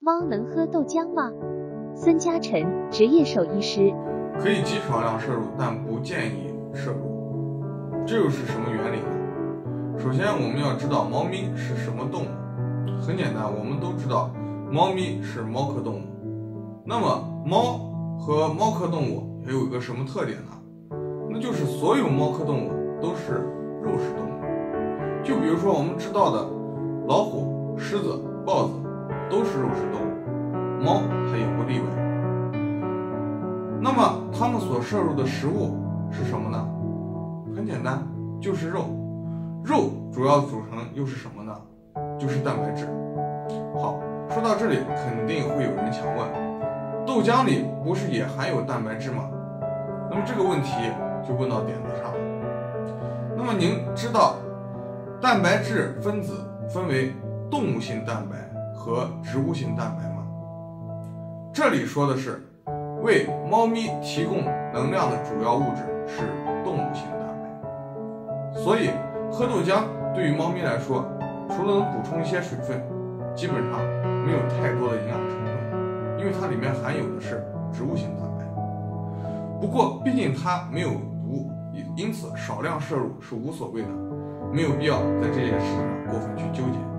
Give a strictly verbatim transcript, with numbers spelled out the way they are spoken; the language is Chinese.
猫能喝豆浆吗？孙嘉晨，职业兽医师。 可以极少量摄入，但不建议摄入。这又是什么原理呢？首先，我们要知道猫咪是什么动物。很简单，我们都知道猫咪是猫科动物。那么，猫和猫科动物也有一个什么特点呢？那就是所有猫科动物都是肉食动物。就比如说我们知道的老虎、狮子、豹子都是肉食动物，猫它也不例外。那么它们所摄入的食物是什么呢？很简单，就是肉。肉主要组成又是什么呢？就是蛋白质。好，说到这里肯定会有人想问，豆浆里不是也含有蛋白质吗？那么这个问题就问到点子上了。那么您知道蛋白质分子分为动物性蛋白和植物性蛋白吗？这里说的是为猫咪提供能量的主要物质是动物性蛋白，所以喝豆浆对于猫咪来说，除了能补充一些水分，基本上没有太多的营养成分，因为它里面含有的是植物性蛋白。不过毕竟它没有毒，因此少量摄入是无所谓的，没有必要在这件事情上过分去纠结。